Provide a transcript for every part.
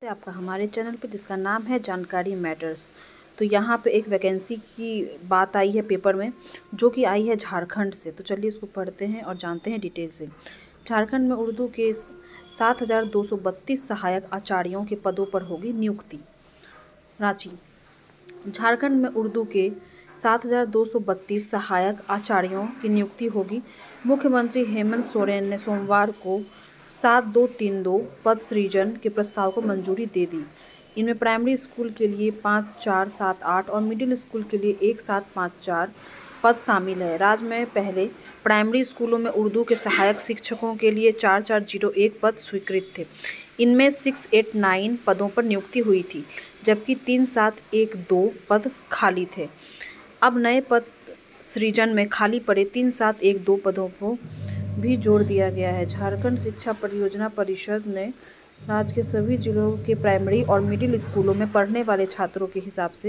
आपका हमारे चैनल पे, जिसका नाम है जानकारी मैटर्स। तो यहाँ पे एक वैकेंसी की बात आई है पेपर में, जो कि आई है झारखंड से। तो चलिए इसको पढ़ते हैं और जानते हैं डिटेल से। झारखंड में उर्दू के 7,232 सहायक आचार्यों के पदों पर होगी नियुक्ति। रांची। झारखंड में उर्दू के 7,232 सहायक आचार्यों की नियुक्ति होगी। मुख्यमंत्री हेमंत सोरेन ने सोमवार को 7232 पद सृजन के प्रस्ताव को मंजूरी दे दी। इनमें प्राइमरी स्कूल के लिए 5478 और मिडिल स्कूल के लिए 1754 पद शामिल है। राज्य में पहले प्राइमरी स्कूलों में उर्दू के सहायक शिक्षकों के लिए 4401 पद स्वीकृत थे। इनमें 689 पदों पर नियुक्ति हुई थी, जबकि 3712 पद खाली थे। अब नए पद सृजन में खाली पड़े 3712 पदों को भी जोड़ दिया गया है। झारखंड शिक्षा परियोजना परिषद ने राज्य के सभी जिलों के प्राइमरी और मिडिल स्कूलों में पढ़ने वाले छात्रों के हिसाब से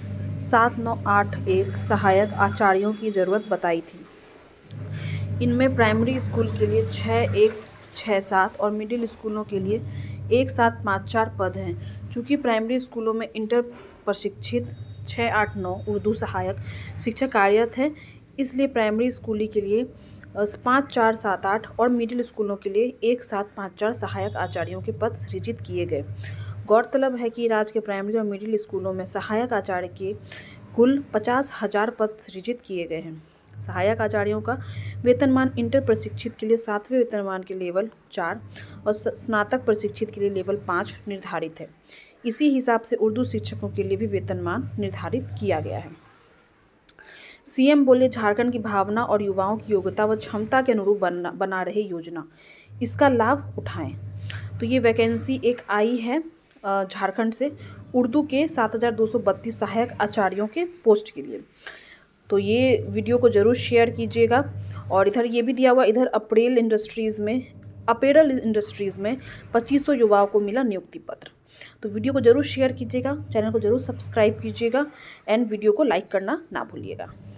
7981 सहायक आचार्यों की ज़रूरत बताई थी। इनमें प्राइमरी स्कूल के लिए 6167 और मिडिल स्कूलों के लिए 1754 पद हैं। चूँकि प्राइमरी स्कूलों में इंटर प्रशिक्षित 689 उर्दू सहायक शिक्षक कार्यरत हैं, इसलिए प्राइमरी स्कूली के लिए 5478 और मिडिल स्कूलों के लिए 1754 सहायक आचार्यों के पद सृजित किए गए। गौरतलब है कि राज्य के प्राइमरी और मिडिल स्कूलों में सहायक आचार्य के कुल 50,000 पद सृजित किए गए हैं। सहायक आचार्यों का वेतनमान इंटर प्रशिक्षित के लिए 7वें वेतनमान के लेवल 4 और स्नातक प्रशिक्षित के लिए लेवल 5 निर्धारित है। इसी हिसाब से उर्दू शिक्षकों के लिए भी वेतनमान निर्धारित किया गया है। सीएम बोले, झारखंड की भावना और युवाओं की योग्यता व क्षमता के अनुरूप बना रहे योजना, इसका लाभ उठाएं। तो ये वैकेंसी एक आई है झारखंड से उर्दू के 7,232 सहायक आचार्यों के पोस्ट के लिए। तो ये वीडियो को ज़रूर शेयर कीजिएगा। और इधर ये भी दिया हुआ, इधर अपैरल इंडस्ट्रीज़ में 2500 युवाओं को मिला नियुक्ति पत्र। तो वीडियो को ज़रूर शेयर कीजिएगा, चैनल को ज़रूर सब्सक्राइब कीजिएगा एंड वीडियो को लाइक करना ना भूलिएगा।